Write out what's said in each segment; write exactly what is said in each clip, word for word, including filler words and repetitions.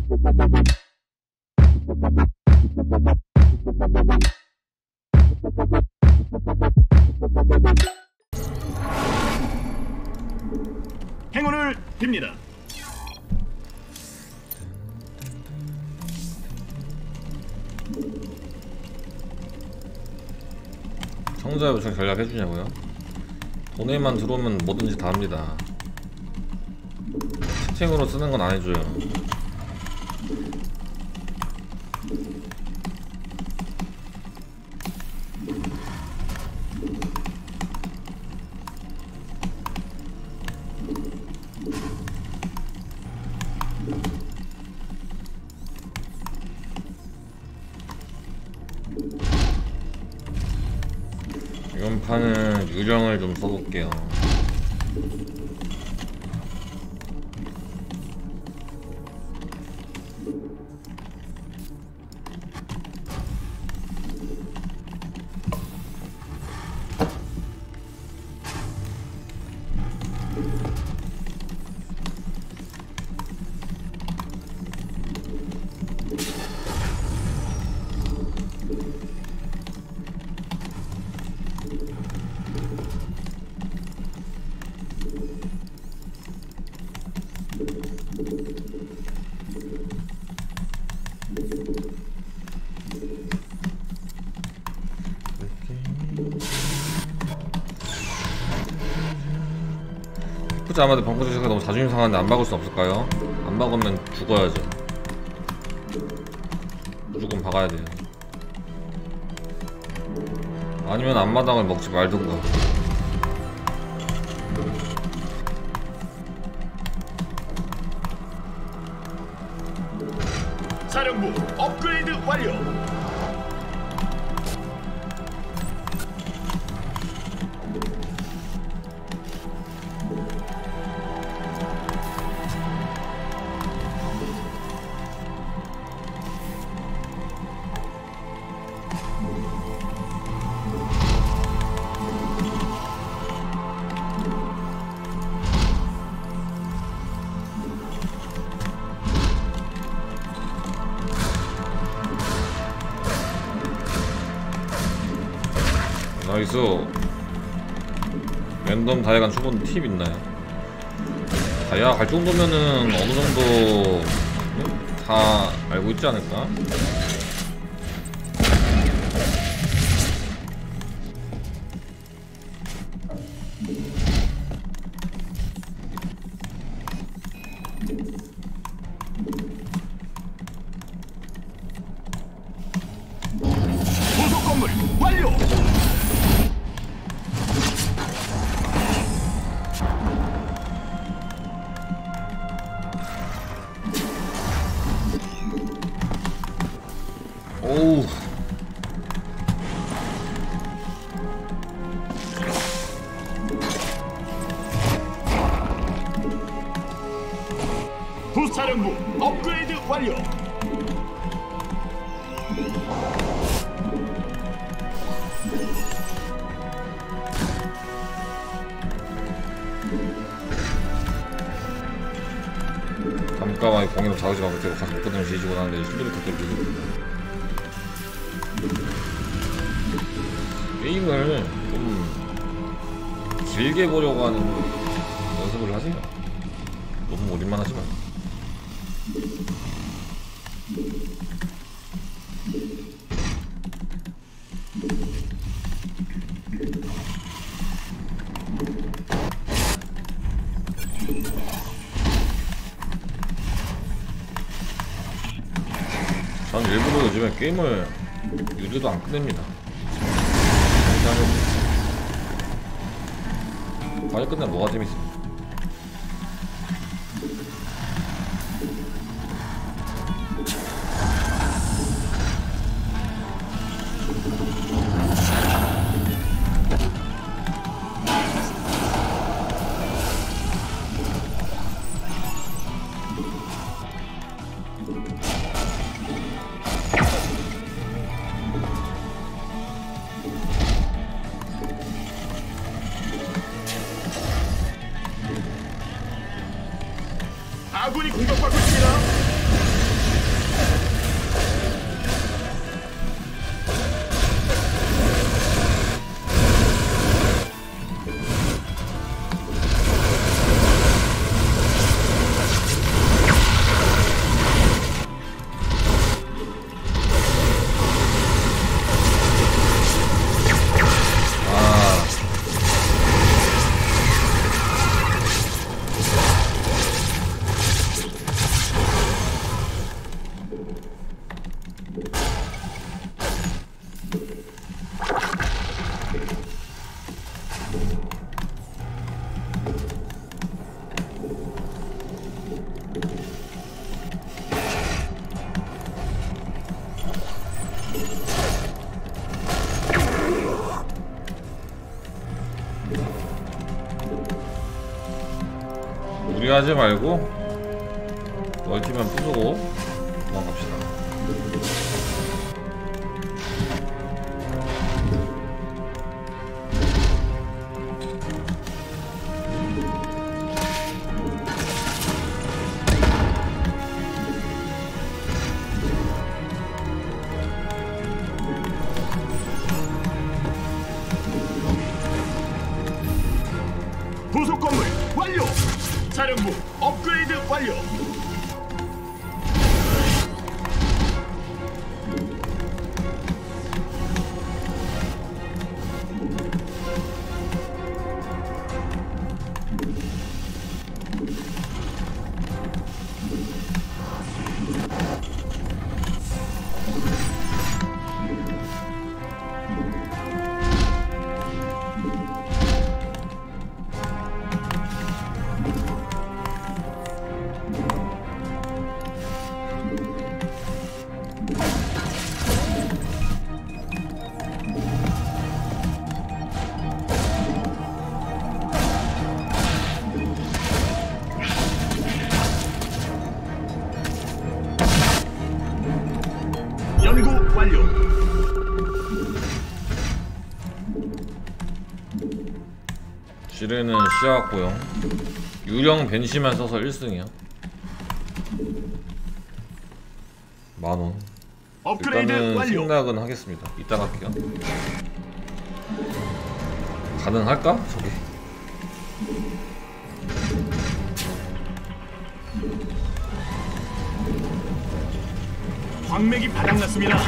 행운을 빕니다. 청자 요청 전략해주냐고요? 돈에만 들어오면 뭐든지 다 합니다. 채팅으로 쓰는 건 안 해줘요. 이번 판은 유령을 좀 써볼게요. 흑구자 아마도 벙커제가 너무 자존심 상하는데 안 박을 수 없을까요? 안 박으면 죽어야죠. 무조건 박아야 돼요. 아니면 앞마당을 먹지 말든가. 사령부 업그레이드 완료. 나이스. 랜덤 다이아간 초보는 팁 있나요? 다이아 갈 정도면은 어느 정도 다 알고 있지 않을까? 부속 건물 완료. 오우. 부사령부 업그레이드 완료. 잠깐만 공격 자극지 말고 제가 가서 못거든요. 지지고 나는데 힘들게 터뜨리고 게임을 좀 길게 보려고 하는 연습을 하세요. 너무 오랜만 하지 말고. 전 일부러 요즘에 게임을 유저도 안 끝냅니다. 빨리 끝내면 뭐가 재밌습니까? 무리하지 말고 멀티만 부수고 도망갑시다. 부속 건물 완료. 사령부 업그레이드 완료. 연구 완료. 지뢰는 시야 확보용. 유령 벤시만 써서 일 승이야. 만원. 업그레이드 일단은 완료. 승낙은 하겠습니다. 이따 갈게요. 가능할까? 저게. 광맥이 바닥났습니다.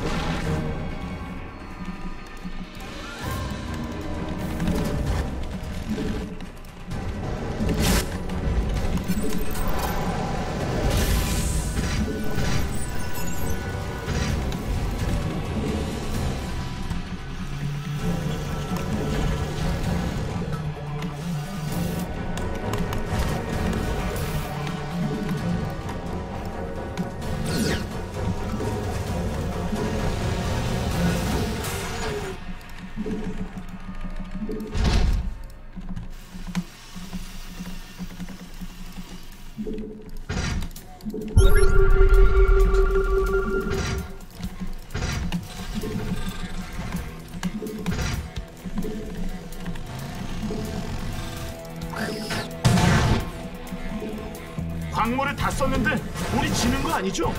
광물을 다 썼는데 우리 지는 거 아니죠?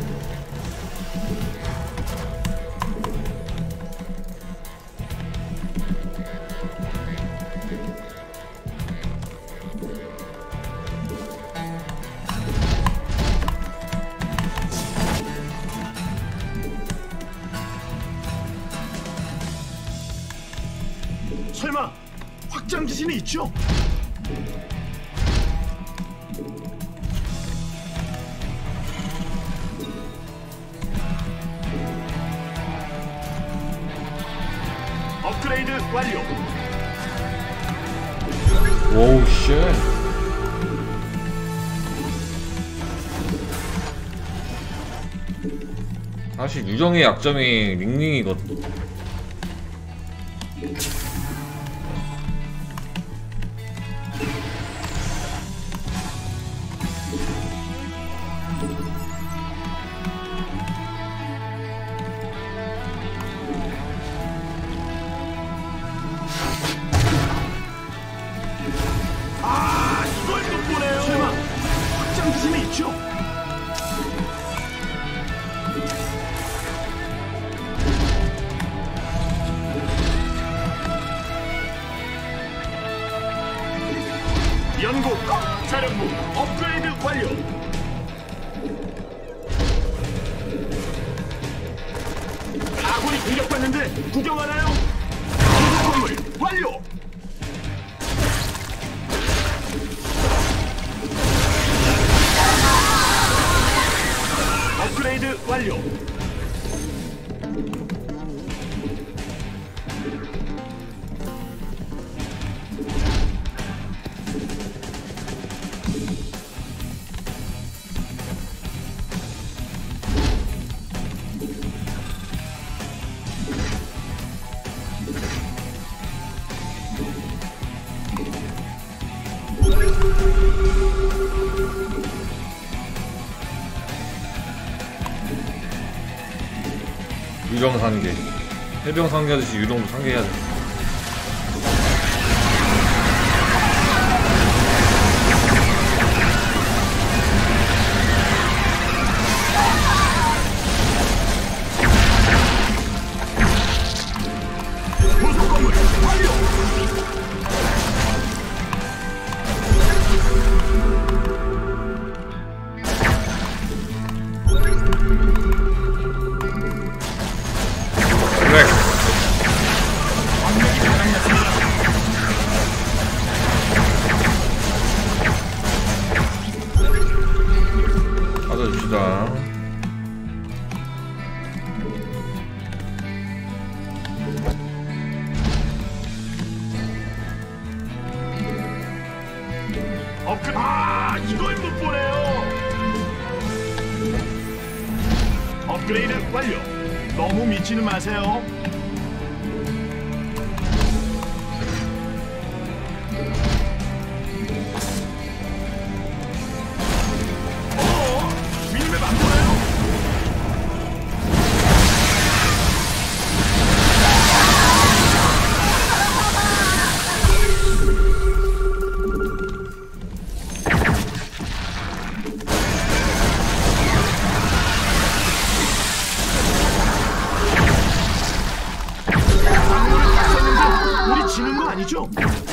설마 확장 지진이 있죠? 업그레이드 완료. 오우 쉣. 사실 유령의 약점이 링링이거든. 아, 이걸 못 보네요. 설마 확장 지진이 있죠? 연구 사령부 업그레이드 완료. 아군이 공격받는데 구경하나요? 부속 건물 완료. 업그레이드 완료. 유령 상계. 해병 상계하듯이 유령도 상계해야 돼. 부속 건물 완료. 그래. 광맥이 바닥났습니다. 받아줍시다. 업그 아 이걸 못 보네요. 업그레이드 완료. 너무 미치는 마세요. 어? 미니맵 안 보나요? 방문을 다 썼는데 우리 지는 거 아니죠?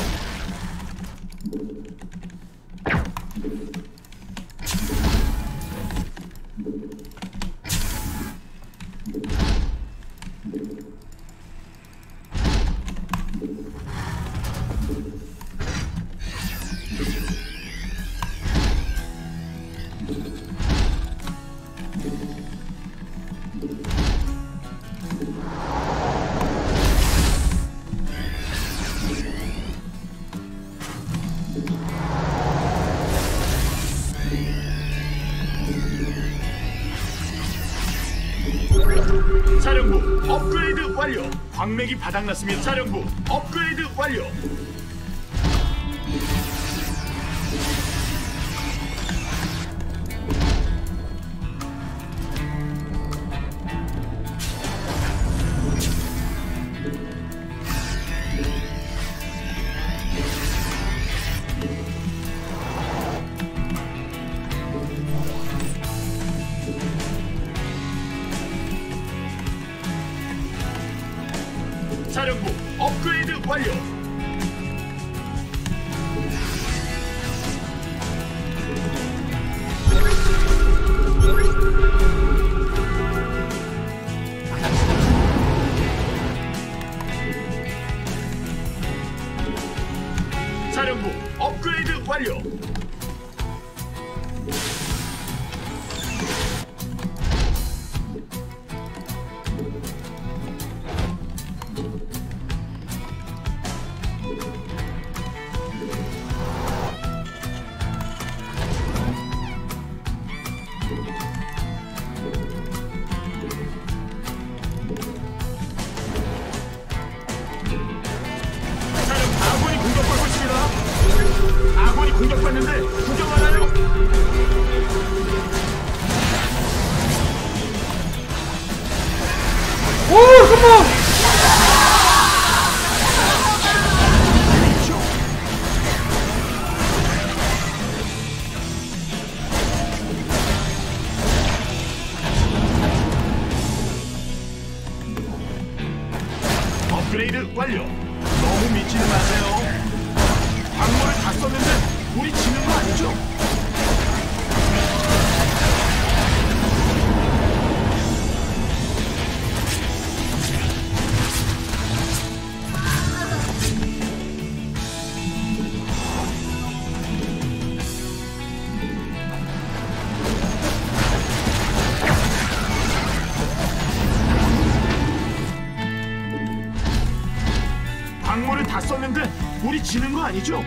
사령부 업그레이드 완료. 광맥이 바닥났습니다. 사령부 업그레이드 완료. 사령부 업그레이드 완료. 사령부 업그레이드 완료. 사령 아군이 공격받고 있습니다. 아군이 공격받는데 구경하나요? 오, 잠깐만. 업그레이드 완료. 너무 미치는 마세요. 광물을 다 썼는데 우리 지는 거 아니죠? 광물을 다 썼는데 우리 지는 거 아니죠?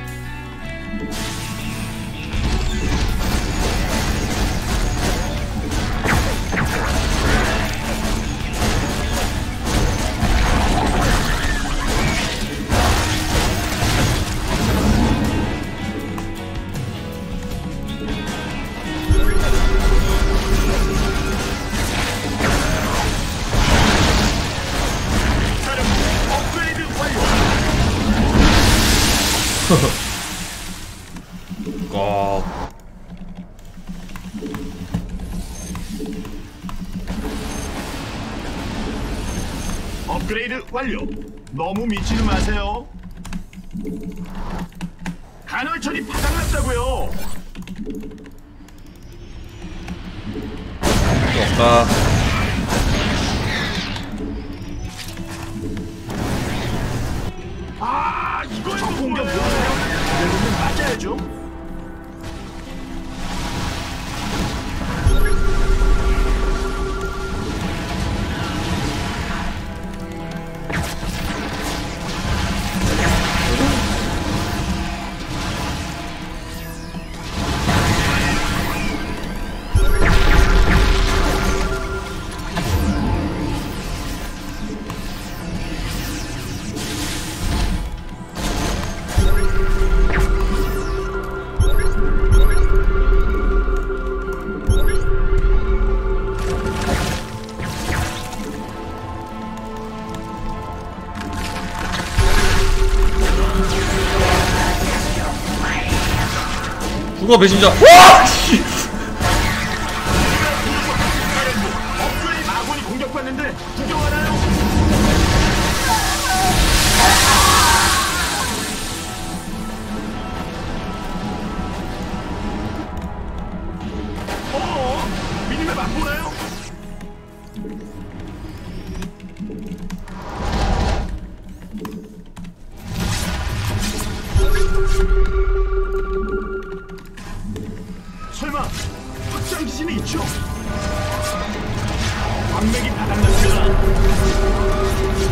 꼭. 업그레이드 완료. 너무 미치지 마세요. 간헐천이 바닥났다고요. 없다. 아, 이걸 적 공격 뭐예요? 이러면 맞아야죠. 죽어 배신자. 와! 씨! 업그레이드 아군이 공격받는데 구경하나요? 어? 미니맵 안 보나요? 설마 확장 기신이 있죠? 광맥이 바닥났습니다.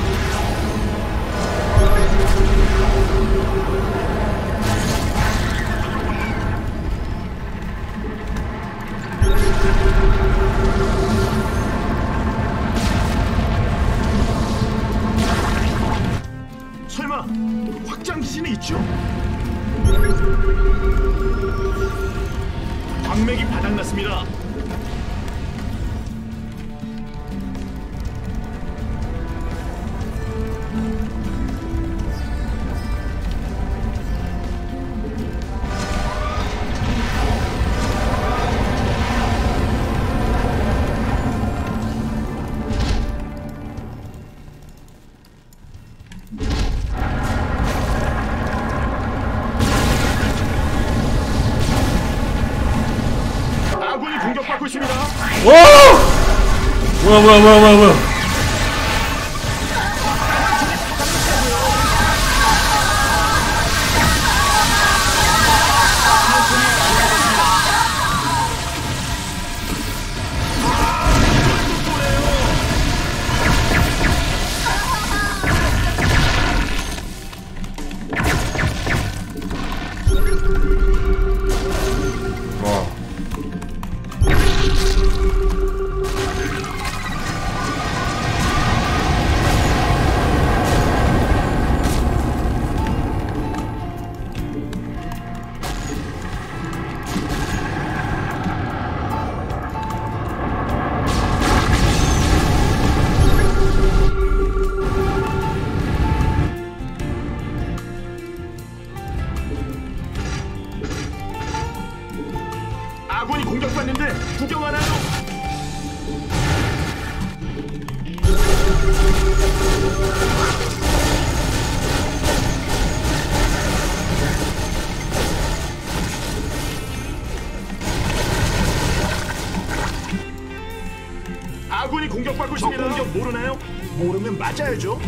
설마 확장 기신이 있죠? 광맥이 바닥났습니다. 아군이 공격받고 있습니다. 와! 뭐야 뭐야 뭐야 뭐야 뭐야. 와. 아군이 공격받는데 구경하나요? 아군이 공격받고 있습니다. 적 공격 모르나요? 모르면 맞아야죠.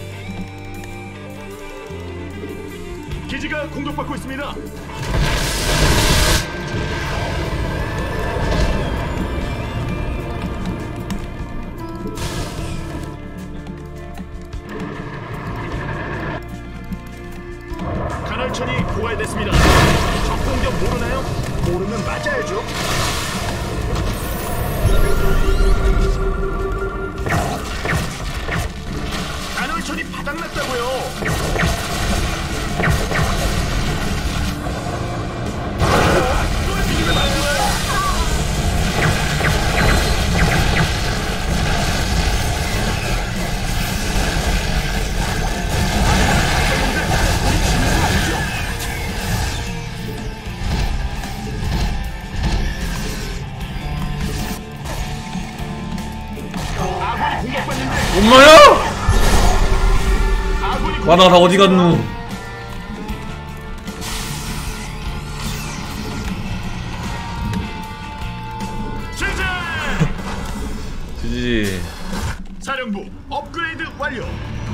기지가 공격받고 있습니다. 간헐천이 고갈됐습니다. 적 공격 모르나요? 모르면 맞아야죠. 간헐천이 바닥났다고요. 만화 다 어디 갔누? 제재. 지지. 사령부 업그레이드 완료.